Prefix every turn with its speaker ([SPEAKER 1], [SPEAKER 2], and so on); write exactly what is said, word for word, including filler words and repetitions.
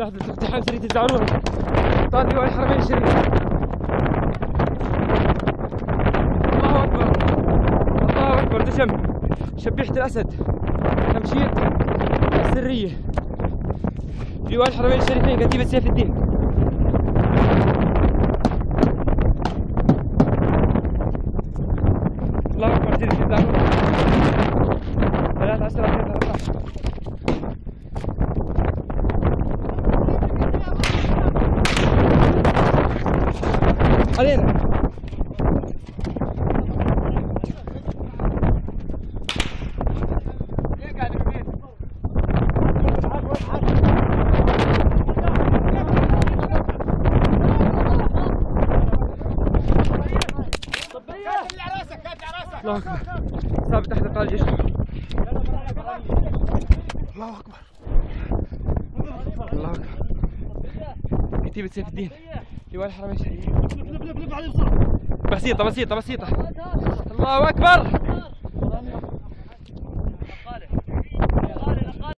[SPEAKER 1] لحظة اقتحام سرية الزعرورة. طال لواء الحرمين الشريف. الله أكبر الله أكبر. دشم شبيحة الأسد تمشيط السرية لواء الحرمين الشريفين كتيبة سيف الدين. الله أكبر. سرية الزعرورة ثلاثة عشر ثلاثة عشر. علينا الله أكبر. ثابت تحت قال الجيش. الله أكبر الله أكبر. كتيبة سيف الدين لواء الحرمين الشريفين. بسيطة بسيطة بسيطة. الله أكبر.